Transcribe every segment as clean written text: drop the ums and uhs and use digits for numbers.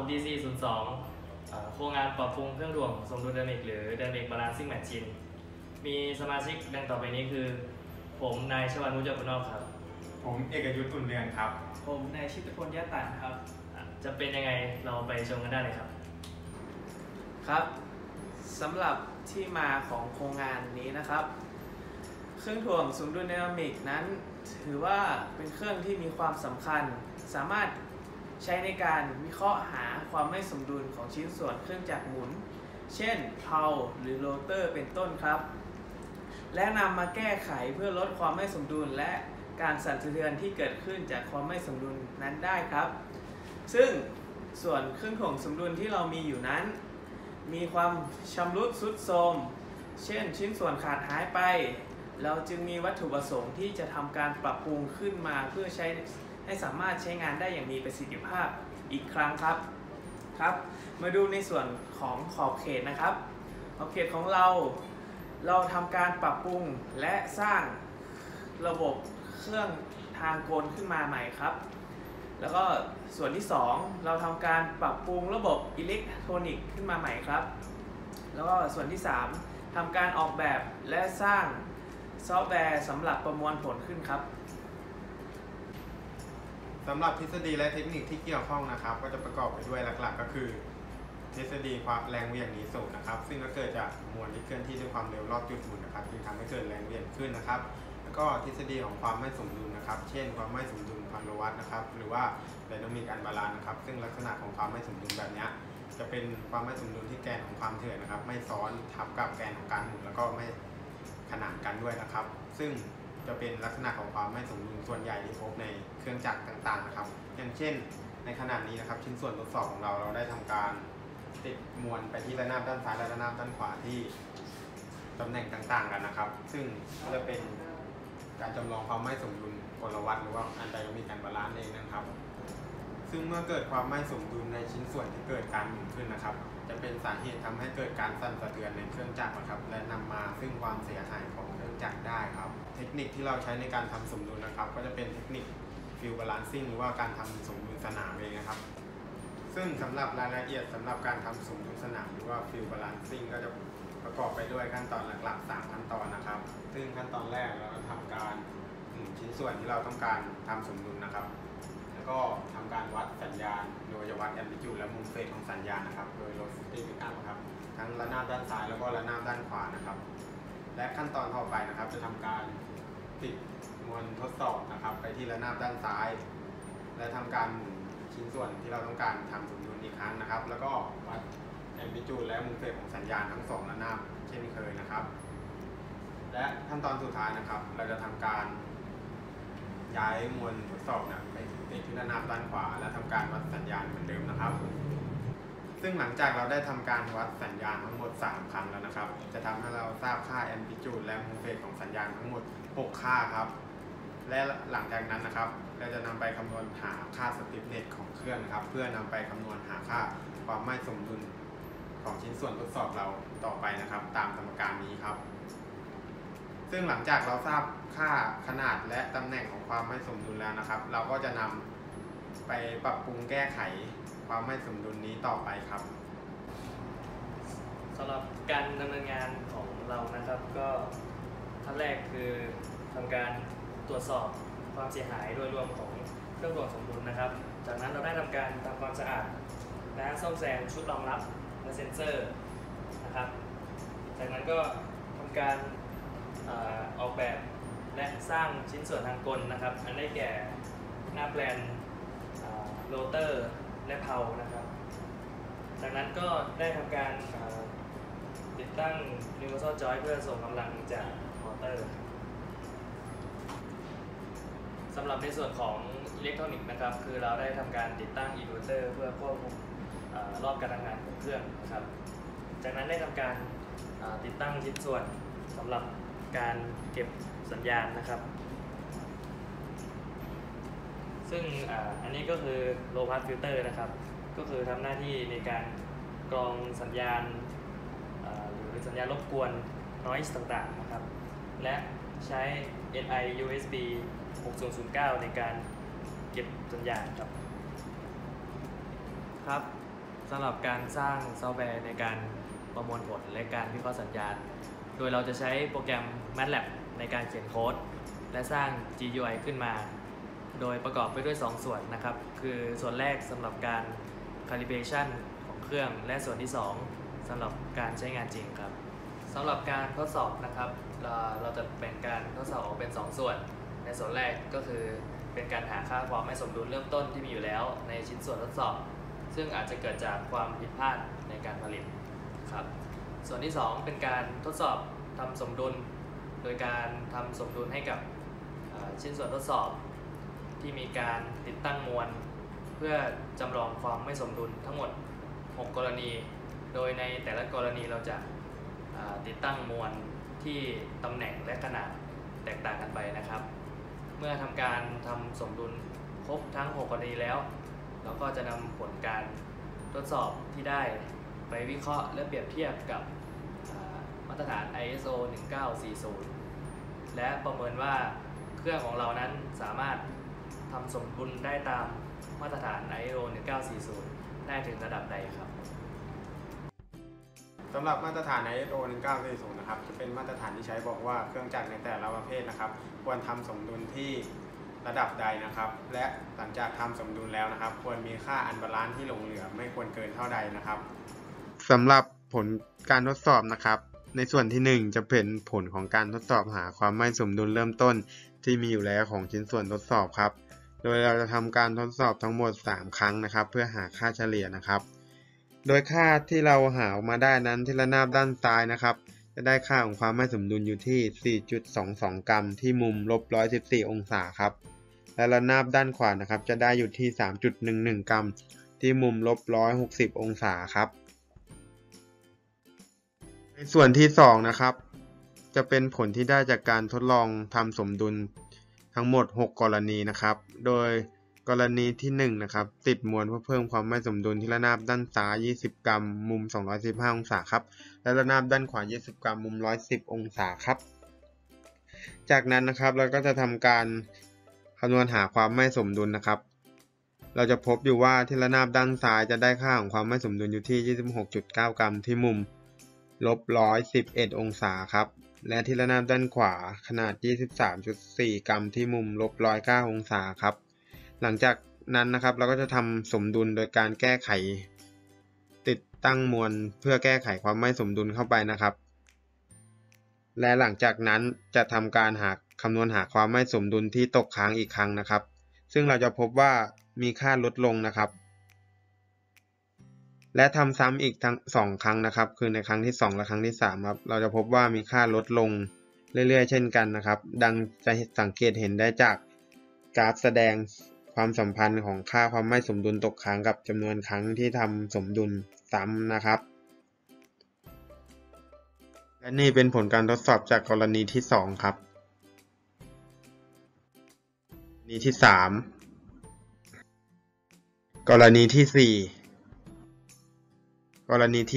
DC02 โครงงานปรับปรุงเครื่องถ่วงสมดุลไดนามิกหรือ Dynamic Balancing Machine มีสมาชิกดังต่อไปนี้คือผมนายชวานุจน์นอกครับผมเอกยุทธ อุ่นเรือนครับผมนายชิตพล ยะตันครับจะเป็นยังไงเราไปชมกันได้เลยครับครับสำหรับที่มาของโครงงานนี้นะครับเครื่องถ่วงสมดุลไดนามิกนั้นถือว่าเป็นเครื่องที่มีความสำคัญสามารถใช้ในการวิเคราะห์หาความไม่สมดุลของชิ้นส่วนเครื่องจักรหมุนเช่นเพลาหรือโรเตอร์เป็นต้นครับและนำมาแก้ไขเพื่อลดความไม่สมดุลและการสั่นสะเทือนที่เกิดขึ้นจากความไม่สมดุลนั้นได้ครับซึ่งส่วนเครื่องถ่วงสมดุลที่เรามีอยู่นั้นมีความชำรุดทรุดโทรมเช่นชิ้นส่วนขาดหายไปเราจึงมีวัตถุประสงค์ที่จะทำการปรับปรุงขึ้นมาเพื่อใช้ให้สามารถใช้งานได้อย่างมีประสิทธิภาพอีกครั้งครับมาดูในส่วนของขอบเขตนะครับขอบเขตของเราทำการปรับปรุงและสร้างระบบเครื่องทางกลขึ้นมาใหม่ครับแล้วก็ส่วนที่2เราทำการปรับปรุงระบบอิเล็กทรอนิกส์ขึ้นมาใหม่ครับแล้วก็ส่วนที่3ทำการออกแบบและสร้างซอฟต์แวร์สำหรับประมวลผลขึ้นครับสำหรับทฤษฎีและเทคนิคที่เกี่ยวข้องนะครับก็จะประกอบไปด้วยหลักๆก็คือทฤษฎีความแรงเหวี่ยงหนีสูงนะครับซึ่งก็เกิดจากมวลที่เคลื่อนที่ด้วยความเร็วรอบจุดหมุนนะครับจึงทำให้เกิดแรงเหวี่ยงขึ้นนะครับแล้วก็ทฤษฎีของความไม่สมดุลนะครับเช่นความไม่สมดุลพันธวัตนะครับหรือว่าไดนามิกอันบาลานซ์นะครับซึ่งลักษณะของความไม่สมดุลแบบนี้จะเป็นความไม่สมดุลที่แกนของความเถื่อนนะครับไม่ซ้อนทับกับแกนของการหมุนแล้วก็ไม่ขนานกันด้วยนะครับซึ่งจะเป็นลักษณะของความไม่สมดุลส่วนใหญ่ที่พบในเครื่องจักรต่างๆนะครับอย่างเช่นในขณะนี้นะครับชิ้นส่วนทดสอบของเราได้ทำการติดมวลไปที่ระนาบด้านซ้ายและระนาบด้านขวาที่ตำแหน่งต่างๆกันนะครับซึ่งจะเป็นการจำลองความไม่สมดุลกลวัตหรือว่าอันไดนามิกอันบาลานซ์เองนะครับซึ่งเมื่อเกิดความไม่สมดุลในชิ้นส่วนที่เกิดการหมุนขึ้นนะครับจะเป็นสาเหตุทำให้เกิดการสั่นสะเทือนในเครื่องจักรนะครับและนำมาซึ่งความเสียหายของเครื่องจักรได้ครับเทคนิคที่เราใช้ในการทำสมดุลนะครับก็จะเป็นเทคนิคฟิลบาลานซิ่งหรือว่าการทำสมดุลสนามเองนะครับซึ่งสำหรับรายละเอียดสำหรับการทำสมดุลสนามหรือว่าฟิลบาลานซิ่งก็จะประกอบไปด้วยขั้นตอนหลักๆ3ขั้นตอนนะครับซึ่งขั้นตอนแรกเราทำการหมุนชิ้นส่วนที่เราต้องการทำสมดุลนะครับแล้วก็ทำการวัดสัญญาณโดยจะวัดแอมพลิจูดและมุมเฟสของสัญญาณนะครับโดยโลซิตี้พิกอัพครับทั้งระนาบด้านซ้ายแล้วก็ระนาบด้านขวานะครับและขั้นตอนต่อไปนะครับจะทำการติดมวลทดสอบนะครับไปที่ระนาบด้านซ้ายและทำการหมุนชิ้นส่วนที่เราต้องการทำสมดุลอีกครั้งนะครับแล้วก็วัดแอมพลิจูดและมุมเฟสของสัญญาณทั้ง2ระนาบเช่นเคยนะครับและขั้นตอนสุดท้ายนะครับเราจะทำการย้ายมวลทดสอบไปติดที่ระนาบด้านขวาและทำการวัดสัญญาณเหมือนเดิมนะครับซึ่งหลังจากเราได้ทำการวัดสัญญาณทั้งหมด3ครั้งแล้วนะครับจะทำให้เราทราบค่าแอมพลิจูดและมุมเฟสของสัญญาณทั้งหมด6ค่าครับและหลังจากนั้นนะครับเราจะนำไปคำนวณหาค่าสติฟเนสของเครื่องนะครับเพื่อนำไปคำนวณหาค่าความไม่สมดุลของชิ้นส่วนทดสอบเราต่อไปนะครับตามสมการนี้ครับซึ่งหลังจากเราทราบค่าขนาดและตำแหน่งของความไม่สมดุลแล้วนะครับเราก็จะนำไปปรับปรุงแก้ไขความไม่สมดุลนี้ต่อไปครับสำหรับการดำเนินงานของเรานะครับก็ขั้นแรกคือทำการตรวจสอบความเสียหายโดยรวมของเครื่องถ่วงสมดุลนะครับจากนั้นเราได้ทำการทำความสะอาดและซ่อมแซมชุดรองรับและเซ็นเซอร์นะครับจากนั้นก็ทำการออกแบบและสร้างชิ้นส่วนทางกลนะครับอันได้แก่หน้าแปลนโรเตอร์และเพลานะครับจากนั้นก็ได้ทำการติดตั้ง Universal Joint เพื่อส่งกำลังจากมอเตอร์สำหรับในส่วนของอิเล็กทรอนิกส์นะครับคือเราได้ทำการติดตั้งอินเวอร์เตอร์เพื่อควบคุมรอบการทำงานของเครื่องนะครับจากนั้นได้ทำการติดตั้งชิ้นส่วนสำหรับการเก็บสัญญาณนะครับซึ่งอันนี้ก็คือ low pass filter นะครับก็คือทำหน้าที่ในการกรองสัญญาณหรือสัญญาณรบกวน noise ต่างๆนะครับและใช้ NI USB 6009 ในการเก็บสัญญาณครับสำหรับการสร้างซอฟต์แวร์ในการประมวลผลและการวิเคราะห์สัญญาณ โดยเราจะใช้โปรแกรม MATLAB ในการเขียนโค้ดและสร้าง GUI ขึ้นมา โดยประกอบไปด้วย 2 ส่วนนะครับ คือส่วนแรกสำหรับการ calibration ของเครื่องและส่วนที่ 2สำหรับการใช้งานจริงครับสำหรับการทดสอบนะครับเราจะแบ่งการทดสอบออกเป็น 2 ส่วนในส่วนแรกก็คือเป็นการหาค่าความไม่สมดุลเริ่มต้นที่มีอยู่แล้วในชิ้นส่วนทดสอบ ซึ่งอาจจะเกิดจากความผิดพลาดในการผลิตครับส่วนที่ 2 เป็นการทดสอบทำสมดุลโดยการทำสมดุลให้กับชิ้นส่วนทดสอบที่มีการติดตั้งมวลเพื่อจำลองความไม่สมดุลทั้งหมด 6 กรณีโดยในแต่ละกรณีเราจะติดตั้งมวลที่ตำแหน่งและขนาดแตกต่างกันไปนะครับเมื่อทำการทำสมดุลครบทั้ง 6 กรณีแล้วเราก็จะนำผลการทดสอบที่ได้ไปวิเคราะห์และเปรียบเทียบกับมาตรฐาน ISO 1940 และประเมินว่าเครื่องของเรานั้นสามารถทำสมดุลได้ตามมาตรฐาน ISO 1940 ได้ถึงระดับใดครับสำหรับมาตรฐาน ISO 1940 นะครับจะเป็นมาตรฐานที่ใช้บอกว่าเครื่องจักรในแต่ละประเภทนะครับควรทำสมดุลที่ระดับใดนะครับและหลังจากทำสมดุลแล้วนะครับควรมีค่าอันบาลานซ์ที่หลงเหลือไม่ควรเกินเท่าใดนะครับสำหรับผลการทดสอบนะครับในส่วนที่ 1 จะเป็นผลของการทดสอบหาความไม่สมดุลเริ่มต้นที่มีอยู่แล้วของชิ้นส่วนทดสอบครับโดยเราจะทำการทดสอบทั้งหมด3 ครั้งนะครับเพื่อหาค่าเฉลี่ยนะครับโดยค่าที่เราหาออกมาได้นั้นที่ระนาบด้านซ้ายนะครับจะได้ค่าของความไม่สมดุลอยู่ที่ 4.22 กรัมที่มุมลบ 114 องศาครับและระนาบด้านขวานะครับจะได้อยู่ที่ 3.11 กรัมที่มุมลบ 160 องศาครับในส่วนที่2นะครับจะเป็นผลที่ได้จากการทดลองทำสมดุลทั้งหมด 6 กรณีนะครับโดยกรณีที่1นะครับติดมวลเพื่อเพิ่มความไม่สมดุลที่ระนาบด้านซ้าย20 กรัมมุม 215 องศาครับและระนาบด้านขวา20 กรัมมุม 110 องศาครับจากนั้นนะครับเราก็จะทำการคำนวณหาความไม่สมดุลนะครับเราจะพบอยู่ว่าที่ระนาบด้านซ้ายจะได้ค่าของความไม่สมดุลอยู่ที่ 26.9 กรัมที่มุมลบ 111 องศาครับและที่ระนาบด้านขวาขนาด 23.4 กรัมที่มุมลบ 109 องศาครับหลังจากนั้นนะครับเราก็จะทำสมดุลโดยการแก้ไขติดตั้งมวลเพื่อแก้ไขความไม่สมดุลเข้าไปนะครับและหลังจากนั้นจะทำการคำนวณหาความไม่สมดุลที่ตกค้างอีกครั้งนะครับซึ่งเราจะพบว่ามีค่าลดลงนะครับและทำซ้ำอีกทั้ง2 ครั้งนะครับคือในครั้งที่2และครั้งที่3ครับเราจะพบว่ามีค่าลดลงเรื่อยๆเช่นกันนะครับดังจะสังเกตเห็นได้จากกราฟแสดงความสัมพันธ์ของค่าความไม่สมดุลตกค้างกับจำนวนครั้งที่ทำสมดุลซ้ำนะครับและนี่เป็นผลการทดสอบจากกรณีที่2ครับกรณีที่3กรณีที่4กรณีที่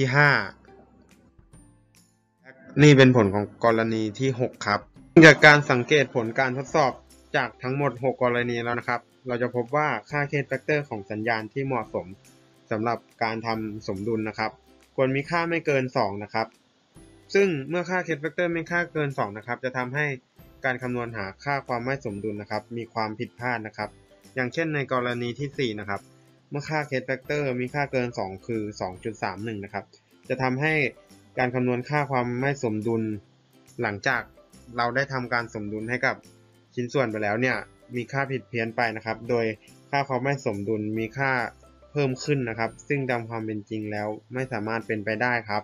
5และนี่เป็นผลของกรณีที่6ครับจากการสังเกตผลการทดสอบจากทั้งหมด6 กรณีแล้วนะครับเราจะพบว่าค่า K factor ของสัญญาณที่เหมาะสมสำหรับการทำสมดุลนะครับควรมีค่าไม่เกิน2นะครับซึ่งเมื่อค่า K factor ไม่ค่าเกิน2นะครับจะทำให้การคำนวณหาค่าความไม่สมดุลนะครับมีความผิดพลาดนะครับอย่างเช่นในกรณีที่4นะครับเมื่อค่า K factor มีค่าเกิน2คือ 2.31 นะครับจะทำให้การคำนวณค่าความไม่สมดุลหลังจากเราได้ทำการสมดุลให้กับชิ้นส่วนไปแล้วเนี่ยมีค่าผิดเพี้ยนไปนะครับโดยค่าความไม่สมดุลมีค่าเพิ่มขึ้นนะครับซึ่งตามความเป็นจริงแล้วไม่สามารถเป็นไปได้ครับ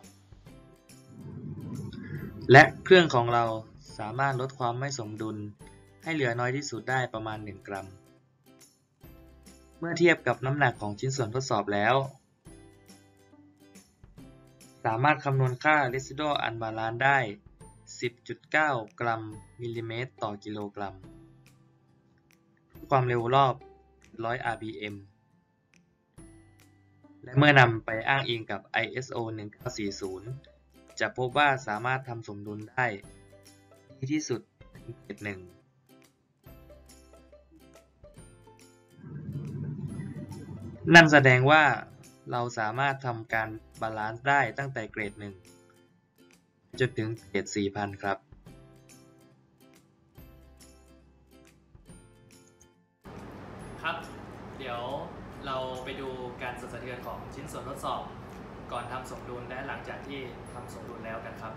และเครื่องของเราสามารถลดความไม่สมดุลให้เหลือน้อยที่สุดได้ประมาณ1 กรัมเมื่อเทียบกับน้ำหนักของชิ้นส่วนทดสอบแล้วสามารถคำนวณค่า Residual Unbalance ได้ 10.9 กรัมมิลลิเมตรต่อกิโลกรัมความเร็วรอบ100 rpm และเมื่อนำไปอ้างอิงกับ ISO 1940 จะพบว่าสามารถทำสมดุลได้ดีที่สุดถึงเกรด 1นั่นแสดงว่าเราสามารถทำการบาลานซ์ได้ตั้งแต่เกรด 1 จนถึงเกรด 4,000 ครับครับ เดี๋ยวเราไปดูการสั่นสะเทือนของชิ้นส่วนทดสอบก่อนทำสมดุลและหลังจากที่ทำสมดุลแล้วกันครับ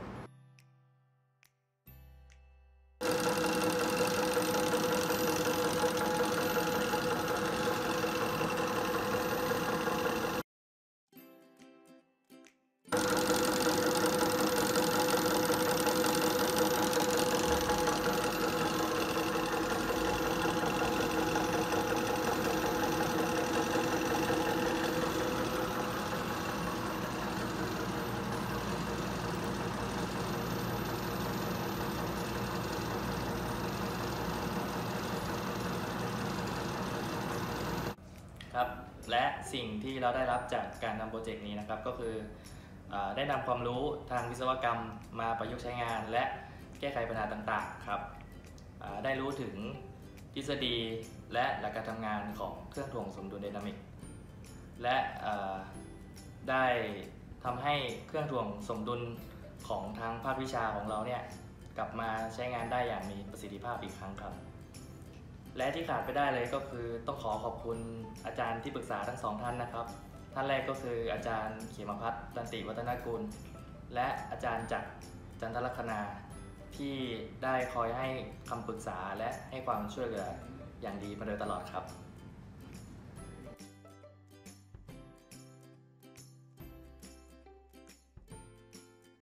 ครับและสิ่งที่เราได้รับจากการทำโปรเจกต์นี้นะครับก็คือได้นำความรู้ทางวิศวกรรมมาประยุกต์ใช้งานและแก้ไขปัญหาต่างๆครับได้รู้ถึงทฤษฎีและหลักการทำงานของเครื่องถ่วงสมดุลไดนามิกและได้ทำให้เครื่องถ่วงสมดุลของทางภาควิชาของเราเนี่ยกลับมาใช้งานได้อย่างมีประสิทธิภาพอีกครั้งครับและที่ขาดไปได้เลยก็คือต้องขอขอบคุณอาจารย์ที่ปรึกษาทั้งสองท่านนะครับท่านแรกก็คืออาจารย์เขมพัฒน์ตันติวัฒนกุลและอาจารย์จักรจันทลัคนาที่ได้คอยให้คำปรึกษาและให้ความช่วยเหลืออย่างดีมาโดยตลอดครับ